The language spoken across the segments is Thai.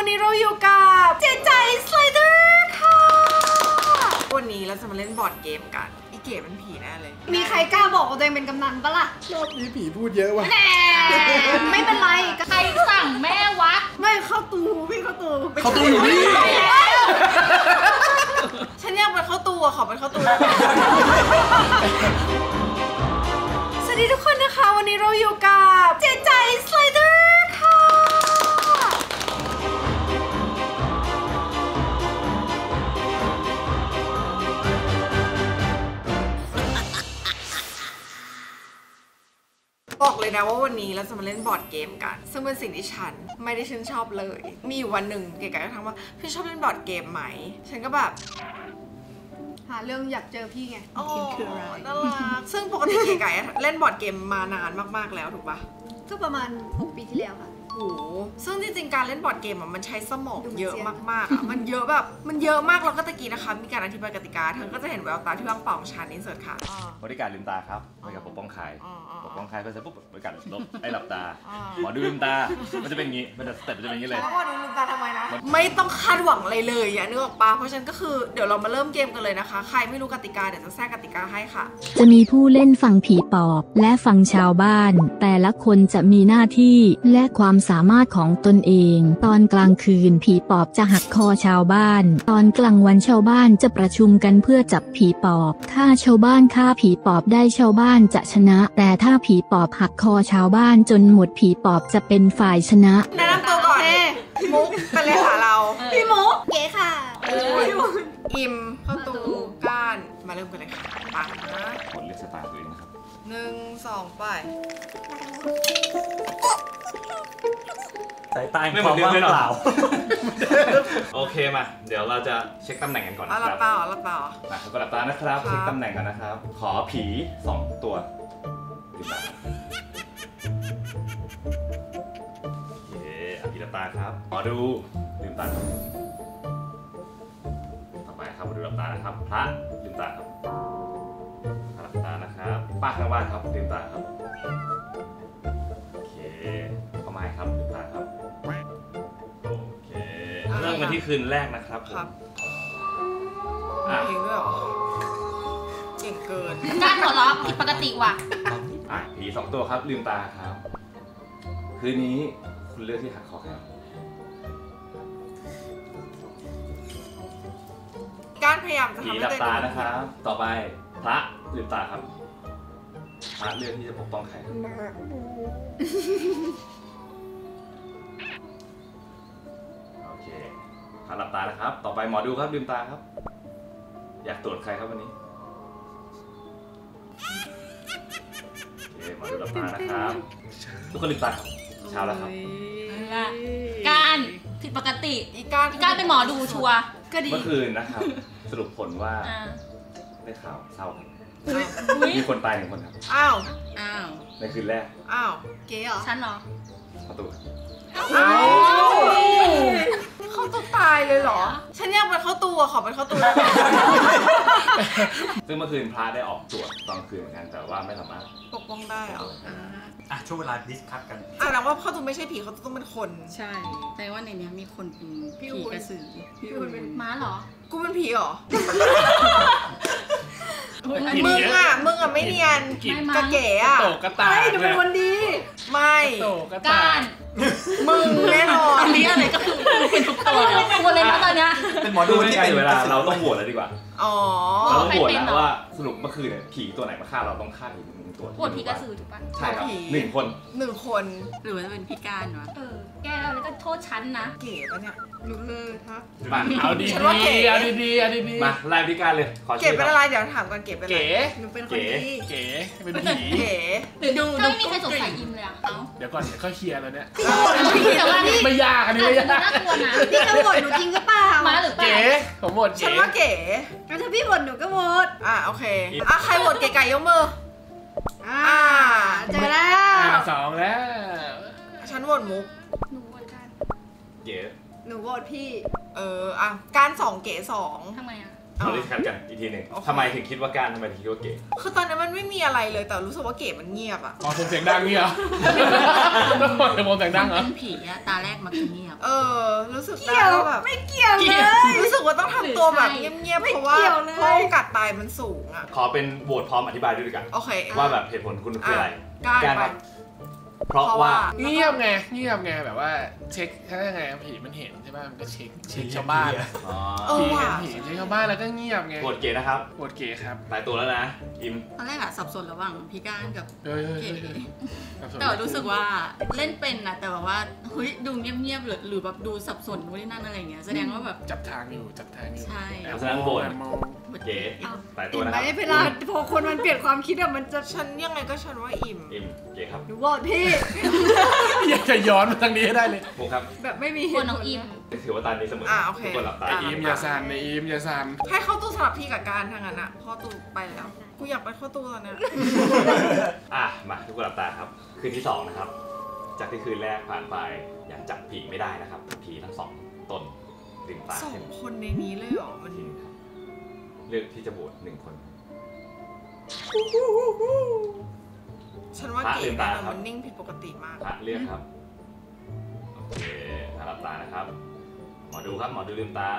วันนี้เราอยู่กับเจใจสไลเดอร์ค่ะวันนี้เราจะมาเล่นบอร์ดเกมกันอีเก๋เป็นผีแน่เลยมีใครกล้าบอกว่าตัวเองเป็นกำนันปะล่ะรอบนี้ผีพูดเยอะว่ะไม่เป็นไรใครสั่งแม่วัดไม่เข้าตูพี่เข้าตูอยู่นี่ฉันอยากเป็นเข้าตูขอเป็นเข้าตูสวัสดีทุกคนนะคะวันนี้เราอยู่กับเจใจสไลเดอร์ค่ะบอกเลยนะว่าวันนี้เราจะมาเล่นบอร์ดเกมกันซึ่งเป็นสิ่งที่ฉันไม่ได้ชื่นชอบเลยมีอยู่วันหนึ่งเก๋ๆก็ถามว่าพี่ชอบเล่นบอร์ดเกมไหมฉันก็แบบหาเรื่องอยากเจอพี่ไงคืออะไรน่ารักซึ่งปกติเก๋ๆเล่นบอร์ดเกมมานานมากๆแล้วถูกปะก็ประมาณ6 ปีที่แล้วค่ะโอ้ซึ่งจริงๆการเล่นบอร์ดเกมมันใช้สมองเยอะมากๆมันเยอะแบบมันเยอะมากแล้วก็ตะกี้นะคะมีการอธิบายกติกาเธอก็จะเห็นแววตาที่ว่างเปล่าของฉันอินเสิร์ตค่ะบริการลืมตาครับบริการปกป้องใครปกป้องใครเพื่อจะปุ๊บบริการลบไอ้หลับตาหมอดูลืมตามันจะเป็นอย่างนี้มันจะสเต็ปจะเป็นอย่างนี้เลยหมอดูลืมตาทำไมนะไม่ต้องคาดหวังอะไรเลยอย่านึกออกปะเพราะฉะนั้นก็คือเดี๋ยวเรามาเริ่มเกมกันเลยนะคะใครไม่รู้กติกาเดี๋ยวจะแทรกกติกาให้ค่ะจะมีผู้เล่นฝั่งผีปอบและฝั่งชาวบ้านแต่ละคนจะมีหน้าที่และความสามารถของตนเองตอนกลางคืนผีปอบจะหักคอชาวบ้านตอนกลางวันชาวบ้านจะประชุมกันเพื่อจับผีปอบถ้าชาวบ้านฆ่าผีปอบได้ชาวบ้านจะชนะแต่ถ้าผีปอบหักคอชาวบ้านจนหมดผีปอบจะเป็นฝ่ายชนะแนะนำตัวก่อนมุกเป็นเลขาเราพี่มุกเก๋ค่ะอิมเข้าตูก้านมาเริ่มกันเลยค่ะปังนะคนเลือกสไตล์ตัวเองนะครับ 1 2ไปสายตาความว่างเปล่าโอเคมาเดี๋ยวเราจะเช็คตำแหน่งกันก่อนนะครับหลับตาหลับตาก็หลับตานะครับเช็คตำแหน่งกันนะครับขอผี2 ตัวลืมตาโอเคผีหลับตาครับขอดูลืมตาครับต่อไปครับมาดูหลับตานะครับพระลืมตาครับหลับตานะครับป้าข้างบ้านครับลืมตาครับโอเคเข้ามาครับลืมตาครับโอเคเริ่มกันที่คืนแรกนะครับครับเองด้วยหรอเก่งเกินการหัวเราะผิดปกติว่ะผี2 ตัวครับลืมตาครับคืนนี้คุณเลือกที่หักคอครับการพยายามจะทำให้หลับตานะครับต่อไปพระลืมตาครับพระเลือกที่จะปกป้องใครโอเคหลับตานะครับต่อไปหมอดูครับลืมตาครับอยากตรวจใครครับวันนี้โอเคหมอดูหลับตานะครับทุกคนลืมตาครับเช้าแล้วครับการผิดปกติการเป็นหมอดูชัวร์ก็ดีเมื่อคืนนะครับสรุปผลว่าได้ข่าวเศร้าครับมีคนตาย1 คนครับอ้าวในคืนแรกอ้าวเก๋เหรอฉันเหรอประตูเข้าตัวตายเลยเหรอฉันอยากเป็นเข้าตัวขอเป็นเข้าตัวซึ่งเมื่อคืนพระได้ออกตรวจตอนคืนเหมือนกันแต่ว่าไม่สามารถปกป้องได้เหรอช่วงเวลาดิสคัทกันแล้วว่าเข้าตัวไม่ใช่ผีเขาต้องเป็นคนใช่แต่ว่าในนี้มีคนเป็นผีกระสือพี่อุ่นเป็นม้าเหรอกูเป็นผีเหรอมึงอ่ะไม่เนียนกระเก๋อ่ะโตกระต่ายหนูเป็นคนดีไม่การมึงแน่นอนอันนี้อะไรก็คือเป็นทุกตัวเลยนะตอนนี้เป็นหมอดูที่เป็นเวลาเราต้องโหวตแล้วดีกว่าเราต้องโหวตแล้วว่าสรุปเมื่อคืนเนี่ยผีตัวไหนมาฆ่าเราต้องฆ่าผี1 ตัวโหวตผีกระสือถูกปะใช่ครับ1 คนหรือว่าจะเป็นพี่การวะแกแล้วก็โทษฉันนะเก๋ปะเนี่ยรู้เลยทักมาเอาดีมาไล่พี่การเลยขอเก๋เป็นอะไรเดี๋ยวถามก่อนเก๋เป็นอะไรหนูเป็นคนดีเก๋เป็นผีหรือดูไม่มีใครสงสัยอิมเลยอ่ะเดี๋ยวก่อนเขาเคลียร์แล้วเนี่ยแต่ว่านี่ไม่ยากอันนี้ไม่ยากน่ากลัวนะพี่จะโหวตหนูจริงหรือเปล่ามาหรือเปล่าเก๋ผมโหวตฉันว่าเก๋ถ้าพี่โหวตหนูก็โหวตโอเคใครโหวตเก๋ไก่ยกมือเจอแล้ว 2แล้วฉันโหวตมุกหนูโหวตกันเก๋หนูโหวตพี่การ2เก๋2 ทำไมขอรีแคปกันอีกทีหนึ่งทำไมถึงคิดว่าการทำไมถึงคิดว่าเก๋คือตอนนั้นมันไม่มีอะไรเลยแต่รู้สึกว่าเก๋มันเงียบอะอ๋อผมเสียงดังนี่เหรอต้องบอกผมเสียงดังเหรอเป็นผีอะตาแรกมักจะเงียบรู้สึกเกี่ยวได้ว่าแบบไม่เกี่ยวเลยรู้สึกว่าต้องทำตัวแบบเงียบๆเพราะว่าไม่เกี่ยวเลยเพราะโอกาสตายมันสูงอะขอเป็นโหวตพร้อมอธิบายด้วยดีกว่าโอเคว่าแบบเหตุผลคุณคืออะไรการไปครับเพราะว่าเงียบไงแบบว่าเช็คถ้าไงผีมันเห็นใช่ป่ะมันก็เช็คชาวบ้านอ๋อผีเห็นผีเช็คชาวบ้านแล้วก็เงียบไงโหวตเก๋นะครับโหวตเก๋ครับตายตัวแล้วนะอิมตอนแรกอะสับสนระหว่างพี่ก้านกับเฮ้ยเก๋แต่ว่ารู้สึกว่าเล่นเป็นนะแต่แบบว่าเฮ้ยดูเงียบๆหรือแบบดูสับสนนู่นนี่นั่นอะไรเงี้ยแสดงว่าแบบจับทางอยู่ใช่เพราะฉะนั้นโหวตมองเก๋ตายตัวเห็นนะไหคมรับเวลาพอคนมันเปลี่ยนความคิดอะมันจะฉันยังไงก็ฉันว่าอิ่มอิมเก๋ครับหนูบอกพี่อยากจะย้อนมาทางนี้ให้ได้เลยมุกครับแบบไม่มีเหคนตุน้องผลอิมถือว่าตานี้เสมอโอเคทุกคนหลับตาอิมอย่าสั่นในอิมอย่าสั่นให้เข้าตู้สลับพี่กับการทางนั้นอะเข้าตู้ไปแล้วกูอยากไปเข้าตู้ตอนเนี้ยมาทุกคนหลับตาครับคืนที่2นะครับจากที่คืนแรกผ่านไปยังจับผีไม่ได้นะครับผีทั้งสองตนลืมตาสอขึ้งนคนในนี้เลยเหรอมันทีครับเลือกที่จะโหวต1 คนฉันว่าเก๋แน่นอนมันนิ่งผิดปกติมากพระเลือกครับโอเคหลับตานะครับหมอดูครับหมอดูลืมตา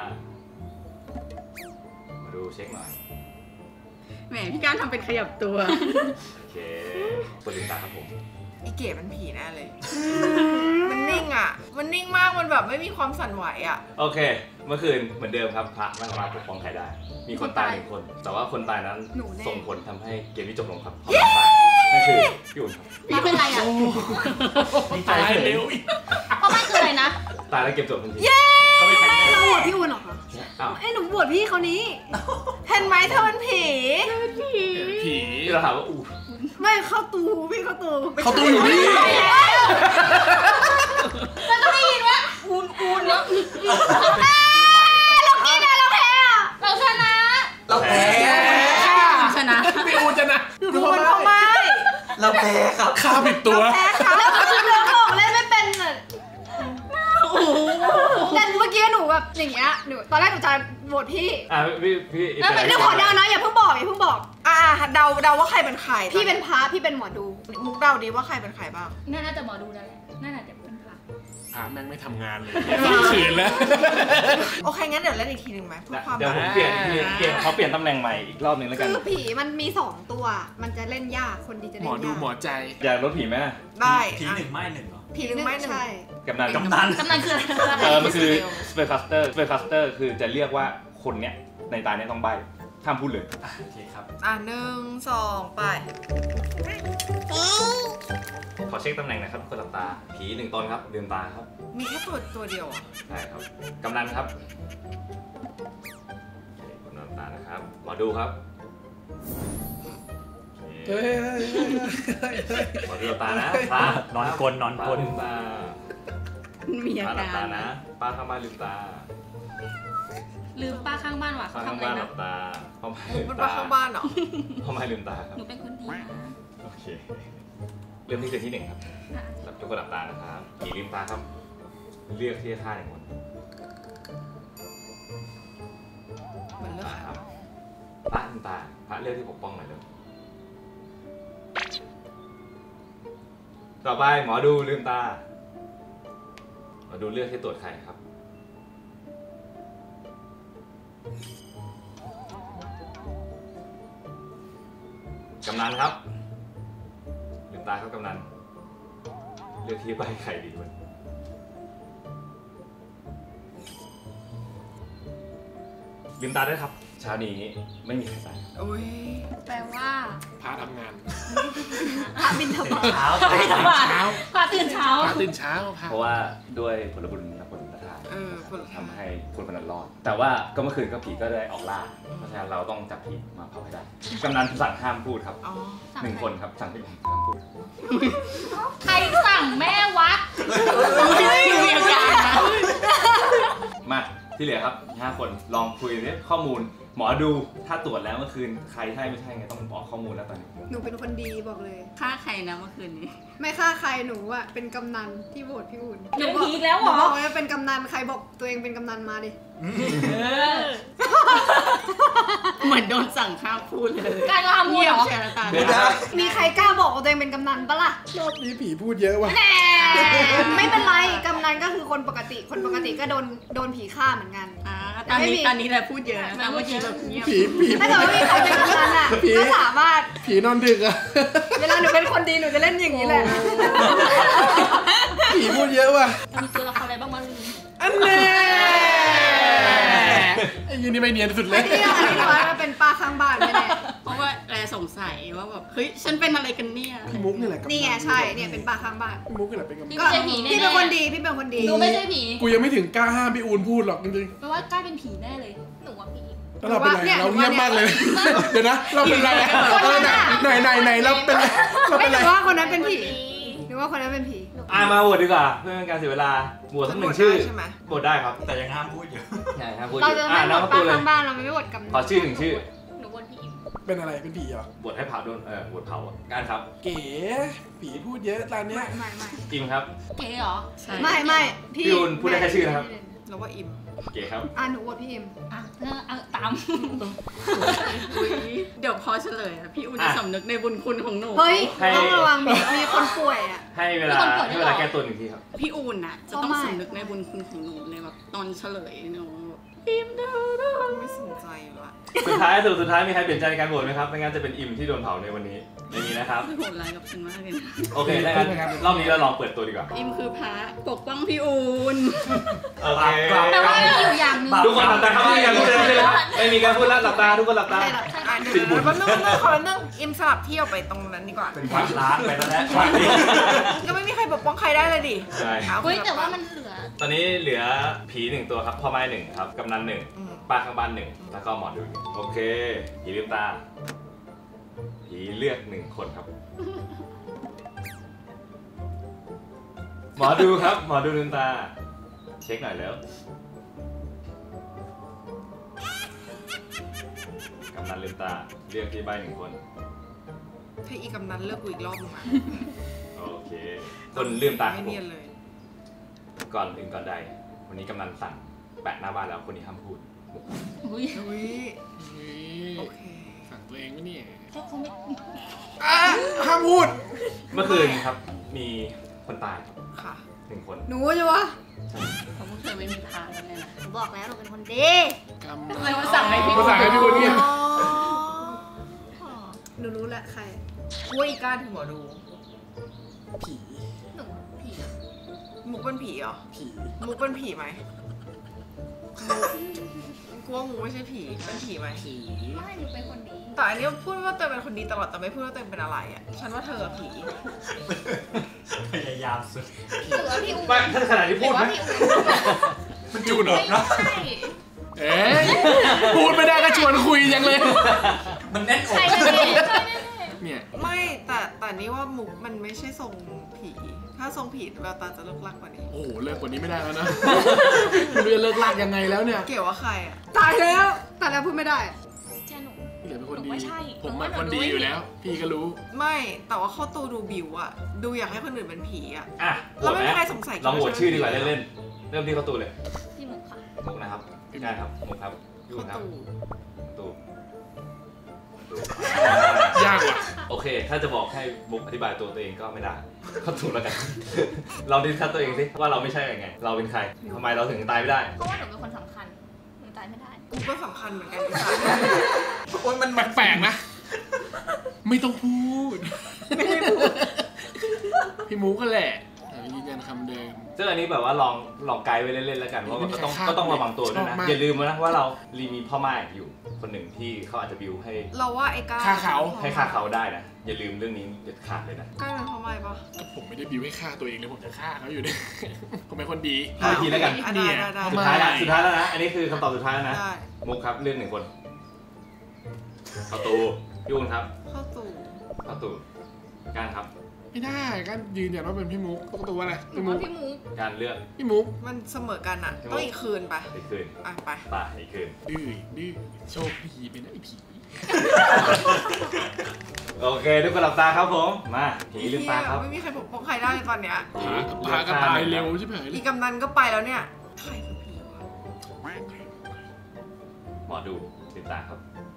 หมอดูเช็คหน่อยแหมพี่ก้านทำเป็นขยับตัวโอเคคนลืมตาครับผมอีเก๋มันผีแน่เลย มันนิ่งอะมันนิ่งมากมันแบบไม่มีความสั่นไหวอะโอเค เมื่อคืนเหมือนเดิมครับพระไม่สามารถปกป้องใครได้ มีคนตาย1 คน แต่ว่าคนตายนั้นส่งผลทำให้เกมนี้จบลงครับนั่นคือพี่อุ่นครับพี่เป็นไรอะตายเร็วอีกเพราะมันคืออะไรนะตายแล้วเกมจบทันทีเขาไปแข่งเราโหวตพี่อุ่นเหรอคะอ้าวไอ้หนูโหวตพี่เขานี้เห็นไหมเธอมันผีผีที่เราถามว่าอู้ไม่เข้าตูพี่เข้าตูเขาตู้อยู่นี่มันก็ได้ยินว่าอูนแล้วเราชนะเราแพ้ชนะพี่อูจะนะดูมันเข้ามาเราแพ้ครับฆ่าผิดตัวแล้วเราบอกเล่นไม่เป็นเลยแต่เมื่อกี้หนูแบบอย่างเงี้ยหนูตอนแรกหนูจะโหวตพี่พี่เดี๋ยวขอเดานะอย่าเพิ่งบอกเดาว่าใครเป็นใครพี่เป็นพระพี่เป็นหมอดูมุกเดาดีว่าใครเป็นใครบ้างน่าจะหมอดูแล้วแหละน่าจะเป็นพระแม่งไม่ทำงานเลยขืนแล้วโอเคงั้นเดี๋ยวเล่นอีกทีหนึ่งไหมเพื่อความเดี๋ยวผมเปลี่ยนเขาเปลี่ยนตำแหน่งใหม่อีกรอบหนึ่งแล้วกันคือผีมันมี2 ตัว มันจะเล่นยากคนดีจะหมเล่อน ดูยากหมอใจอยากลดผีไหมได้ผีอ่ะ 1 ไม้ 1เหรอผีลึงไม่หนึ่งใช่กำนันกำนันกำลังคืออะไรมันคือสเปรย์คัสเตอร์คือจะเรียกว่าคนเนี้ยในตาเนี้ยต้องใบห้ามพูดเลยโอเคครับ 1 2 ไปขอเช็คตำแหน่งหนะครับคนหลับตาผี1 ตนครับลืมตาครับมีแค่ตัวเดียวอ่ะได้ครับกำนันครับคนหลับตานะครับหมอดูครับหมอดูหลับตานะพระนอนกลนอนพระกลลืมตามีพอาระหลับกาตาร นะป้าข้างบ้านลืมตาลืมป้าข้างบ้านว่ะป้าเขาข้างทำอะไรบ้านหนะลับตาพ่อไม้มุกลืเป็นมปลาตาข้างบ้านเหรอพ่อไม้ลืมตาครับหนูเป็นคนดีนะโอเคเริ่มที่คืนที่1ครับหลับทุกคนหลับตานะครับผีลืมตาครับเลือกที่จะฆ่า1 คนเหมือนเลือกครับพระลืมตาพระเลือกที่ปกป้องหน่อยเลยต่อไปหมอดูลืมตาหมอดูเลือกที่ตรวจใครครับกำนันครับลืมตาครับกำนันเลือกที่ใบใครดีกว่าลืมตาด้วยครับเช้านี้ไม่มีใครตายอุ้ยแปลว่าพาทำงานพระบินทบาทเช้าพาตื่นเช้าพาตื่นเช้าพาเพราะว่าด้วยผลบุญและผลประทานคนละทำให้คนคนนั้นรอด แต่ว่าก็เมื่อคืนก็ผีก็ได้ออกล่า เพราะฉะนั้นเราต้องจับผีมาเผาให้ได้กำนันสั่งห้ามพูดครับอ๋อ 1 คนครับสั่งให้ห้ามพูดใครสั่งแม่วัดมีอาการนะมาที่เหลือครับ5 คนลองคุยเรื่องข้อมูลหมอดูถ้าตรวจแล้วเมื่อคืนใครใช่ไม่ใช่ไงต้องบอกข้อมูลแล้วตอนนี้หนูเป็นคนดีบอกเลยฆ่าใครนะเมื่อคืนนี้ไม่ฆ่าใครหนูอะเป็นกำนันที่โหวตพี่อุ่นเรื่องผีอีกแล้วเหรอบอกว่าเป็นกำนันใครบอกตัวเองเป็นกำนันมาดิเออเหมือนโดนสั่งห้ามพูดเลยการก็ห้ามพูดเงียเหบรอแชร์ตาเดี๋ยวนะครับมีใครกล้าบอกว่าตัวเองเป็นกำนันปะล่ะรอบนี้ผีพูดเยอะว่ะแหมไม่เป็นไรกำนันก็คือคนปกติคนปกติก็โดนผีฆ่าเหมือนกันตอนนี้แหละพูดเยอะนะเมื่อกี้แบบเงียบผีถ้าเกิดว่ามีใครเป็นกำนันอ่ะก็สามารถผีนอนดึกอะเวลาหนูเป็นคนดีหนูจะเล่นอย่างนี้แหละผีพูดเยอะว่ะมีตัวละครอะไรบ้างมั้งอันแน่ไอ้ยีนี่ไม่เนียนสุดเลไอ้ยที่อันนี้ว่าเป็นป้าข้างบ้านไม่แน่เพราะว่าแรสงสัยว่าแบบเฮ้ยฉันเป็นอะไรกันเนี่ยพี่มุกนี่แหละกำนันี่ไงใช่เนี่ยเป็นป้าข้างบ้านพี่มุกนี่แหละเป็นกำนันก็พี่เป็นคนดีพี่เป็นคนดีหนูไม่ใช่ผีกูยังไม่ถึงกล้าห้ามพี่อูนพูดหรอกจริงแปลว่ากล้าเป็นผีแน่เลย หนูว่าผีๆแล้วเราเป็นไรเราเงียบมากเลย เดี๋ยวนะเราเป็นไรไหนเราเป็นไรเราไม่เป็นไรถือว่าคนนั้นเป็นผีหรือว่าคนนั้นเป็นผีมาโหวตดีกว่าเพื่อเป็นการเสียเวลาโหวตสักหนึ่งชื่อใช่ไหมโหวตได้ครับแต่ยังห้ามพูดอยู่ใช่ครับโหวตเราชื่จะอไม่น้บองทตูป้านเลยข้างบ้านเราไม่บทกำนันขอชื่อหนึ่งชื่อหนูวนผีเป็นอะไรเป็นผีเหรอโหวตให้เผาโดนโหวตเผาอะการครับเก๋ผีพูดเยอะตอนเนี้ยไม่อิมครับเก๋เหรอใช่ไม่พี่อูนพูดได้แค่ชื่อนะครับเราว่าอิมเก๋ครับหนูโหวตพี่เอ็มอ่ะเอาตามอุ๊ยเดี๋ยวพอเฉลยพี่อูจะสำนึกในบุญคุณของหนูเฮ้ยต้องระวังมีคนป่วยอ่ะให้เวลาแก้ตัวหนึ่งทีครับพี่อูนน่ะจะต้องสำนึกในบุญคุณของหนูในแบบตอนเฉลยหนูอิมดูไม่สนใจว่ะสุดท้ายมีใครเปลี่ยนใจในการโหวตไหมครับไม่งั้นจะเป็นอิมที่โดนเผาในวันนี้ไม่มีนะครับโหดร้ายกับฉันมากเลยนะโอเคได้งั้นรอบนี้เราลองเปิดตัวดีกว่าอิมคือพระปกป้องพี่อูนโอเคแต่ว่ามีอยู่อย่างหนึงทุกคนหลับตาครับไม่มีการพูดเลยไม่มีการพูดแล้วหลับตาทุกคนหลับตาใช่หรอเดี๋ยวแป๊บนึงขอแป๊บนึงอิมสลับเที่ยวไปตรงนั้นดีกว่าเป็นวัดล้างไปแล้วแหละวัดนี้ก็ไม่มีใครปกป้องใครได้เลยดิใช่เอาเฮ้ยแต่ว่ามันเหลือตอนนี้เหลือผีหนึ่งตัวครับพ่อไม้หนึ่งครับกำนันหนึ่งป้าข้างบ้านหนึ่งแล้วก็หมอดูหนึ่งโอเคผีลืมตาผีเลือกหนึ่งคนครับ หมอดูครับหมอดูลืมตา เช็คหน่อยแล้วกำนันลืมตาเลือกที่ใบหนึ่งคนให้อีกำนันเลิกกูอีกรอบนึงนะโอเค คนลืมตาครับไม่ผมเนียนเลยก่อนอื่นก่อนใดวันนี้กำนันสั่งแปะหน้าบ้านแล้วคนนี้ห้ามพูดอุ้ยอุ้ยโอเคสั่งตัวเองไหมเนี่ยถ้าเขาไม่ห้ามพูดเมื่อคืนครับมีคนตายค่ะหนึ่งคนหนูจะวะเพราะพวกเธอไม่มีทางกันเลยนะหนูบอกแล้วหนูเป็นคนดีกำทำไมมาสั่งให้พี่มาสั่งให้พี่คนเงียบหนูรู้แล้วใครกล้วยก้านถึงหมอดูผีหนูผีมุกเป็นผีเหรอผีมุกเป็นผีไหมกลัวมุกไม่ใช่ผี เป็นผีไหมผีไม่หนูเป็นคนดีแต่อันนี้พูดว่าตัวเองเป็นคนดีตลอดแต่ไม่พูดว่าตัวเองเป็นอะไรอ่ะ ฉันว่าเธอผีพยายามสุดหรือว่าพี่อูไม่ถ้าขนาดที่หพูรืดอว่านะพี่อูมันจูนเหรอไม่ใช่เอ๊ะพูดไม่ได้ก็ชวนคุยยังเลยมันแน่นอกใช่แน่ๆใช่แน่เนี่ยไม่แต่นี่ว่ามุกมันไม่ใช่ทรงผี ถ้าทรงผีแววตาจะเลิกลักกว่านี้โอ้โหเลิกกว่านี้ไม่ได้แล้วนะไม่รู้จะเลิกลากยังไงแล้วเนี่ยเกี่ยวว่าใครอ่ะตายแล้วแต่แล้วพูดไม่ได้ๆเจ้าหนูพี่เหลือเป็นคนหนูดีว่าใช่ผมอะหนูว่าคนดีอยู่แล้ว พี่ก็รู้ไม่แต่ว่าเข้าตัวดูบิวอ่ะ ดูอยากให้คนอื่นเป็นผีอ่ะอ่ะโหวแล้วตไม่ไหมมีใครสงสัยลองโหวตชื่อดีกว่าเล่นๆเริ่มที่เข้าตูเลยพี่หมูค่ะมุกนะครับได้ครับมุกครับยูเข้านครับตูตูยากว่ะโอเค ถ้าจะบอกให้มุกอธิบายตัวเองก็ไม่ได้เข้าตูแล้วกัน เราดิสคัสตัวเองสิว่าเราไม่ใช่ยังไง เราเป็นใครทำไมเราถึงตายไม่ได้เพราะว่าหนูเป็นคนสำคัญหนูตายไม่ได้กูก็สำคัญเหมือนกันโอ้ยมันแปลกๆนะ ไม่ต้องพูด ไม่ได้พูด พี่มูก็แหละยืนยันคำเดิมซึ่งอันนี้แบบว่าลองไกด์ไว้เล่นๆแล้วกันว่าไม่มีใครก็ต้องระวังตัวด้วยชอบนะมากอย่าลืมนะว่าเรามีพ่อไม้อยู่คนหนึ่งที่เขาอาจจะบิวให้เราว่าไอ้ก้าฆ่าเขาให้ค่าเขาได้นะอย่าลืมเรื่องนี้เด็ดขาดเลยนะก้าเป็นทำไมปะผมไม่ได้บิวให้ฆ่าตัวเองเลยผมจะฆ่าเขาอยู่เนี่ย ผมเป็นคนดีเอาอีกทีแล้วกันได้ได้สุดท้ายแล้วนะอันนี้คือคำตอบสุดท้ายแล้วนะได้มุกครับเรื่องหนึ่งคนเข้าตูยุ่งครับเข้าตู่เข้าตูการครับไม่ได้ก็ยืนยันว่าเป็นพี่มุกปกติว่าอะไรหนูพี่มุว่าก พี่หมูการเลือกพี่มุกมันเสมอกันอ่ะ ต้องอีกคืนไปอีกคืนอ่ะไปตายอีกคืนดื้อโชคดีเป็นไอ้ผีโอเคทุกคนหลับตาครับผมมาผีลืมตาครับไม่มีใครปกป้องใครได้เลยตอนเนี้ยพากันตายเร็วใช่ไหมอีกำนันก็ไปแล้วเนี่ย ใครคือผีวะหมมอดูลืมตาครับ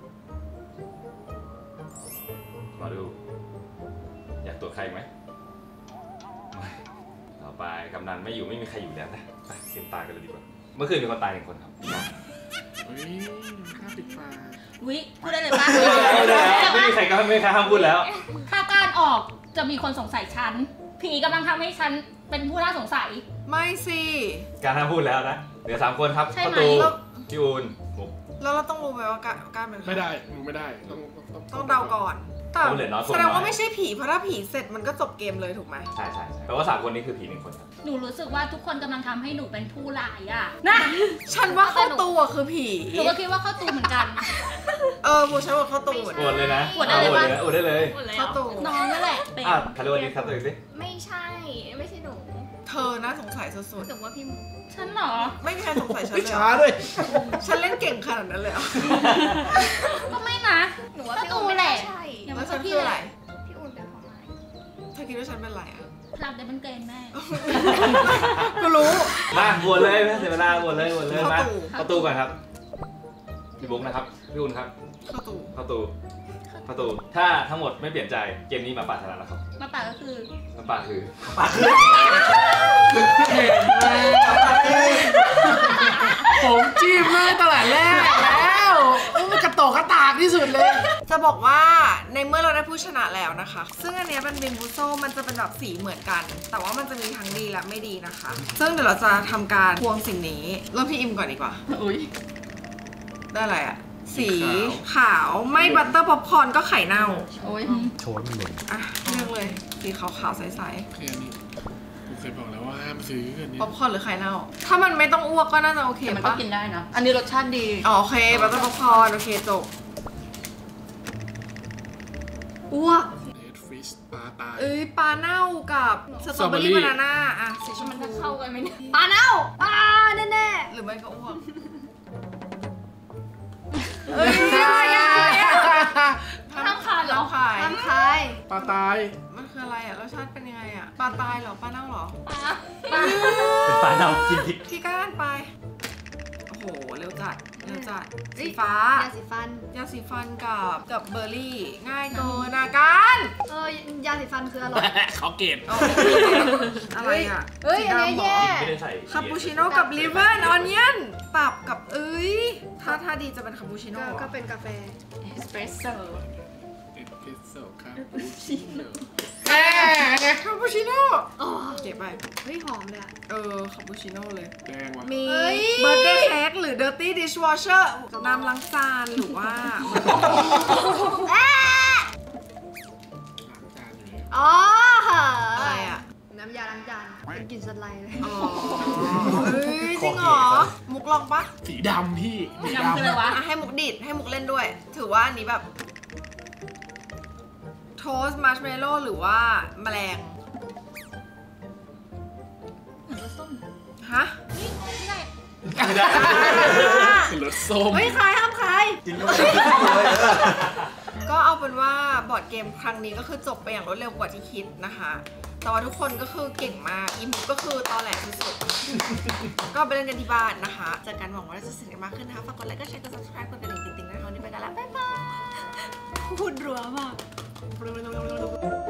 หมอดูอยากตรวจใครไหมไม่ต่อไปกำนันไม่อยู่ไม่มีใครอยู่แล้วนะไปลืมตากันเลยดีกว่าเมื่อคืนมีคนตาย1 คนครับเฮ้ยข้าปิดปากวิพูดได้เลยปะไม่มีใครห้ามพูดแล้วถ้าการออกจะมีคนสงสัยฉัน ผีกำลังทำให้ฉันเป็นผู้น่าสงสัยไม่สิการห้ามพูดแล้วนะเหลือ3 คนครับใช่ไหมประตูพี่อูนมุกแล้วเราต้องรู้ไหมว่าการเป็นใครไม่ได้หนูไม่ได้ต้องเดาก่อนแต่เหลือน้อยคนแสดงว่าไม่ใช่ผีเพราะถ้าผีเสร็จมันก็จบเกมเลยถูกไหมใช่แปลว่า3 คนนี้คือผี1 คนครับหนูรู้สึกว่าทุกคนกำลังทำให้หนูเป็นผู้ร้ายอะนะฉันว่าเข้าตู้อะคือผีหนูก็คิดว่าเข้าตูเหมือนกันบูฉันว่าเข้าตู้เหมือนโหวตเลยนะโหวตได้เลยปะโหวตได้เลยเข้าตู้น้องนั่นแหละเป็นคารุวันนี้ครับตัวเองสิไม่ใช่ ไม่ใช่หนูเธอน่าสงสัยสุดแต่ว่าพี่ฉันเหรอๆไม่มีใครสงสัยฉันไม่เลยช้าอะเลยฉันเล่นเก่งขนาดนั้นเลยเหรอก็ไม่นะหนูว่าก็พี่ตูอุ่นไม่แหได้ละใช่อย่าแล้มาวฉันพี่คือเลอะไรยพี่อุ่นเป็นของไม้เธอคิดว่าฉันเป็นอะไรอะพลังเดบันเกนแม่กูรู้มาโหวตเลยไม่เสียเวลาโหวตเลยมาเข้าตู้ประตูก่อนครับพี่บุ๊กนะครับพี่อูนครับเข้าตู้ประตูถ้าทั้งหมดไม่เปลี่ยนใจเกมนี้หมาป่าชนะแล้วครับมาป่าก็คือหมาป่าคือผมจิ้มเลยตลาดแรกแล้วกระโตกกระตากที่สุดเลยจะบอกว่าในเมื่อเราได้ผู้ชนะแล้วนะคะ ซึ่งอันเนี้ยเป็นบิมบูโซมันจะเป็นแบบสีเหมือนกัน แต่ว่ามันจะมีทั้งดีและไม่ดีนะคะ ซึ่งเดี๋ยวเราจะทำการพวงสิ่งนี้เริ่มที่อิมก่อนดีกว่าอุ้ยได้อะไรอะสีขาวไม่บัตเตอร์ป๊อปคอร์นก็ไข่เน่าโอ้ยโชว์มันหล่นอ่ะเลือกเลยสีขาวๆใสคืออันนี้กูเคยบอกแล้วว่าห้ามซื้ออันนี้ๆป๊อปคอร์นหรือไข่เน่า ถ้ามันไม่ต้องอ้วกก็น่าจะโอเคแต่มันก็ปะกินได้นะ อันนี้รสชาติดีอ๋อโอเคบัตเตอร์ป๊อปคอร์นโอเคจบอ้วกเนทฟิชปลาตายปลาเน่ากับสตรอเบอรี่สตรอเบอรี่บานาน่าอ่ะสีชมมันพูจะเข้ากันไหมเนี่ยปลาเน่าปลาแน่หรือไม่ก็อ้วกห้ามขาดเหรอขายๆทำคายปลาตายมันคืออะไรอ่ะรสชาติเป็นยังไงอ่ะปลาตายเหรอปลาเน่าเหรอเป็นปลาเน่ากินพริกพี่ก้านไปโอ้โหเร็วจัดสีฟ้ายาสีฟันยาสีฟันกับเบอร์รี่ ง่ายเกินนะกันยาสีฟันคืออร่อยเขาเก็บเอาอะไรอ่ะเฮ้ย อันนี้แย่ไม่ได้ใส่คาปูชิโน่กับลิเวอร์ออนเนียนตับกับถ้าดีจะเป็นคาปูชิโน่ก็เป็นกาแฟเอสเปรสโซ่เอสเปรสโซ่ครับคาปูชิโน่อ๋อเก็บไปเฮ้ยหอมเลยอะคาปูชิโน่เลยแดงว่ะมีเฮ้ยเบอร์เดย์เค้กหรือ Dirty Dishwasher น้ำล้างจานหรือว่าล้างจานอยู่เลยอ๋ออะไรอ่ะน้ำยาล้างจาน เป็นกลิ่นสไลด์เลยอ๋อจริงเหรอ มุกลองปะสีดำพี่สียำคืออะไรวะให้มุกดิดให้มุกเล่นด้วย ถือว่าอันนี้แบบโทสต์มัชเมลโล่หรือว่าแมลงเหมือนรสส้มฮะไม่ได้รสส้มเฮ้ยคลายห้ามคลายกินก็ไม่ได้เลยก็เอาเป็นว่าบอร์ดเกมครั้งนี้ก็คือจบไปอย่างรวดเร็วกว่าที่คิดนะคะ แต่ว่าทุกคนก็คือเก่งมากอีมุกก็คือตอแหลสุดๆ ก็ไปเล่นกันที่บ้านนะคะเจอกันหวังว่าเราจะสนิทกันมากขึ้นนะคะฝากกดไลค์กดแชร์กด subscribe กดกระดิ่งติ๊งๆนะคะวันนี้ไปกันแล้วบ๊ายบายพูดรัวมาก